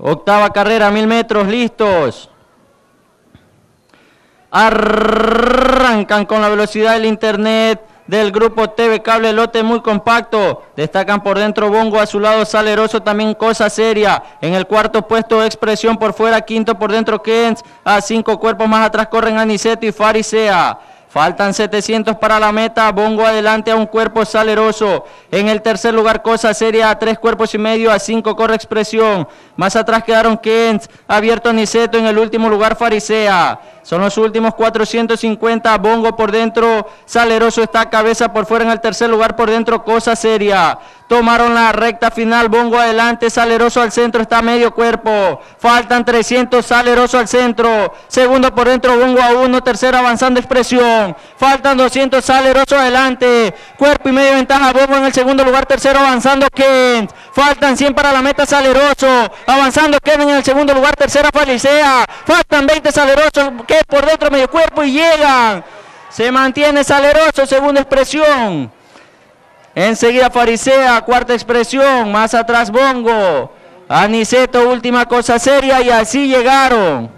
Octava carrera, 1000 metros, listos. Arrancan con la velocidad del internet del grupo TV Cable, lote muy compacto. Destacan por dentro Bongo, a su lado Saleroso, también Cosa Seria. En el cuarto puesto Expresión por fuera, quinto por dentro Kens. A 5 cuerpos más atrás corren Aniceto y Farisea. Faltan 700 para la meta, Bongo adelante a un cuerpo Saleroso. En el tercer lugar Cosa Seria, a 3 cuerpos y medio, a 5 corre Expresión. Más atrás quedaron Kens, abierto Aniceto, en el último lugar Farisea. Son los últimos 450, Bongo por dentro, Saleroso está a cabeza, por fuera en el tercer lugar, por dentro Cosa Seria. Tomaron la recta final, Bongo adelante, Saleroso al centro, está a medio cuerpo. Faltan 300, Saleroso al centro. Segundo por dentro, Bongo a 1, tercero avanzando Expresión. Faltan 200, Saleroso adelante. Cuerpo y medio ventaja, Bongo en el segundo lugar, tercero avanzando Kent. Faltan 100 para la meta, Saleroso. Avanzando Kevin en el segundo lugar, tercera Farisea. Faltan 20, Saleroso, que por dentro medio cuerpo y llegan. Se mantiene Saleroso, segunda Expresión. Enseguida Farisea, cuarta Expresión, más atrás Bongo. Aniceto, última Cosa Seria, y así llegaron.